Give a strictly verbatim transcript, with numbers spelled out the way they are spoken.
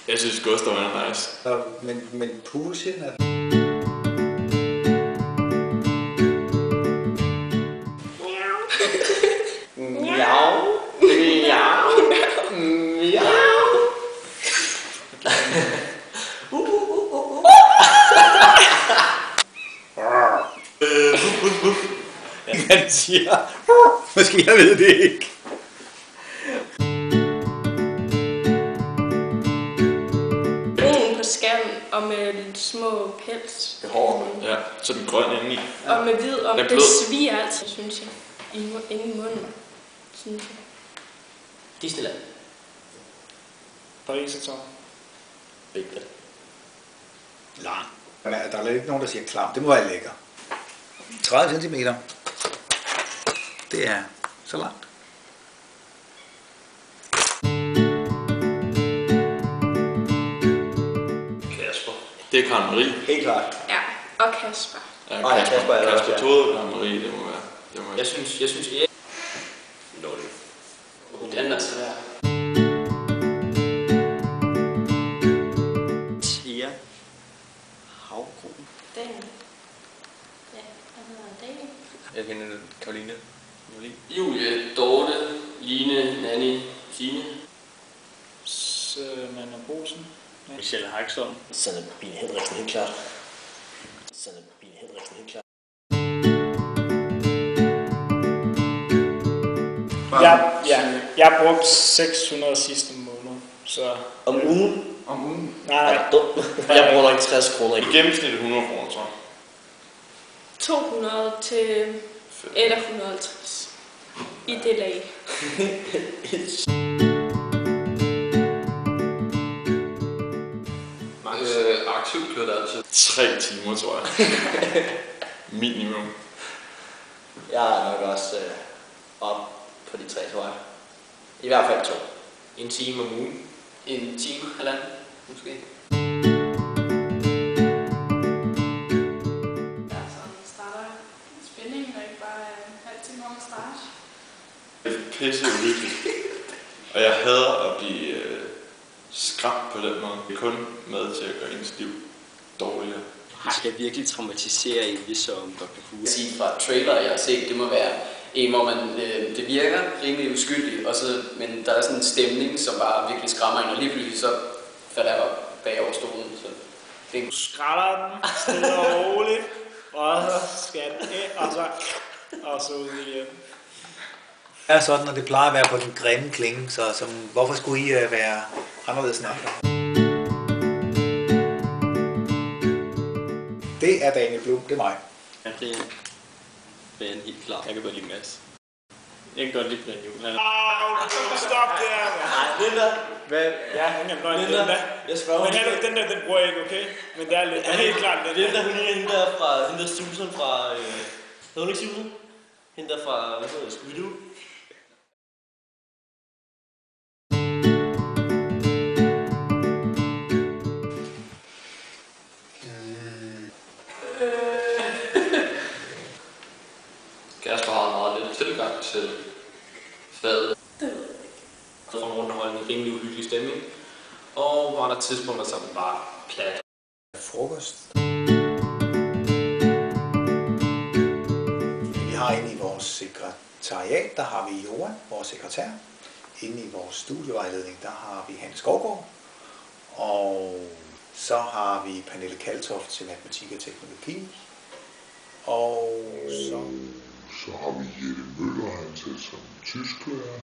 Jeg synes Gustav er nice. Så, men, men Pulsin er... Miau. Miau. Miau. Han siger... Måske jeg ved det ikke. Brun på skallen og med lidt små pels. Det er hårdt. Ja, så den grøn indeni. Og med hvid om. Den er Det blød. sviger altid, synes jeg. I mu- inde i munden. Synes jeg. Disneyland. Parisertårn. Vigtigt. Lang. Der er, der er ikke nogen, der siger klam. Det må være lækker. tredive centimeter. Det er så langt. Kasper. Det er Karen Marie. Helt klart. Ja, og Kasper. Ja, Åh, ja, Kasper er der også, Kasper ja. Tode og Karen Marie, det må være. Det må være. Jeg synes, jeg synes ikke. Nul. Den er svær. Tia. Havgruppen. Daniel. Ja, hvad hedder Daniel? Jeg kender Karoline. Julie, Dorte, Line, Nanny, Tine. Manna Bosen. Michelle Haksholm. Sanne Bine Henriksen, helt klart. Sanne Bine Henriksen, helt klart. Jeg, ja, jeg brugte seks hundrede sidste måned, så... Om ugen? Om ugen. Nej, Er nej. du dum? Jeg bruger nok tres kroner. I gennemsnit hundrede kroner, tror jeg. to hundrede til et hundrede og halvtreds. I det lag. Øh, aktiv kører der altid. Tre timer, tror jeg. Minimum. Jeg er nok også øh, op på de tre, tror jeg. I hvert fald to. En time om ugen. En time, halvanden, måske. Ja, så den starter spændingen, og ikke bare en halv time om at starte. Det er pisse uhyggeligt. Og jeg hader at blive øh, skræmt på den måde. Det er kun med til at gøre ens liv dårligere. Det skal virkelig traumatisere en, ligesom doktor Who. Jeg siger fra trailer, jeg har set, det må være en, hvor man, øh, det virker rimelig uskyldigt, og så, men der er sådan en stemning, som bare virkelig skræmmer en, og lige pludselig så falder jeg op bag over stolen. Så det er en... Du skræller den stille og roligt, og så skal den ind, og så, og så ud igen. Det er sådan, at det plejer at være på den grimme klinge, så som, hvorfor skulle I uh, være anderledes snakker? Det er Daniel Blum, det er mig. Ja, det er Brian helt klart. Jeg kan godt lide Mads. Jeg kan godt lide Brian Juhl. Au, stop det her, mand. Nej, Linda. Hvad? Ja, hun er nøgen, Linda. Linda. Jeg spørger Men heller, den der, den bruger jeg ikke, okay? Men det er, lidt, det er helt klart Linda. Linda, hun er hende der fra, hende der Susan fra, øh, hedder hun ikke Susan? Hende der fra, hvad hedder det, Scooby-Doo? Kasper har en meget lidt tilgang til fadet. Det ved jeg ikke. Så får rundt og holde en rimelig uhyggelig stemning. Og var der tidspunkter, som var plat. Frokost. Vi har inde i vores sekretariat, der har vi Johan, vores sekretær. Inde i vores studievejledning, der har vi Hans Skovgaard. Og så har vi Pernille Kaltoft til matematik og teknologi. Og så... Så har vi Jette Møller ansat som tysklærer.